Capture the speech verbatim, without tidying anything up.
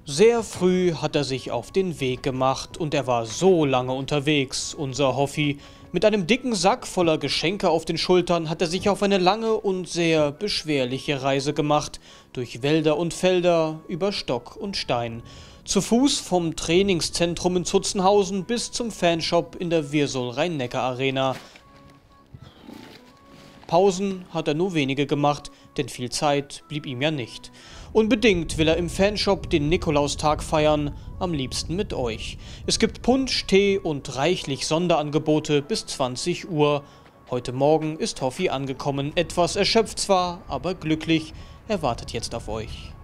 Sehr früh hat er sich auf den Weg gemacht und er war so lange unterwegs, unser Hoffi. Mit einem dicken Sack voller Geschenke auf den Schultern hat er sich auf eine lange und sehr beschwerliche Reise gemacht, durch Wälder und Felder, über Stock und Stein. Zu Fuß vom Trainingszentrum in Zutzenhausen bis zum Fanshop in der Wirsul-Rhein-Neckar-Arena. Pausen hat er nur wenige gemacht, denn viel Zeit blieb ihm ja nicht. Unbedingt will er im Fanshop den Nikolaustag feiern, am liebsten mit euch. Es gibt Punsch, Tee und reichlich Sonderangebote bis zwanzig Uhr. Heute Morgen ist Hoffi angekommen, etwas erschöpft zwar, aber glücklich. Er wartet jetzt auf euch.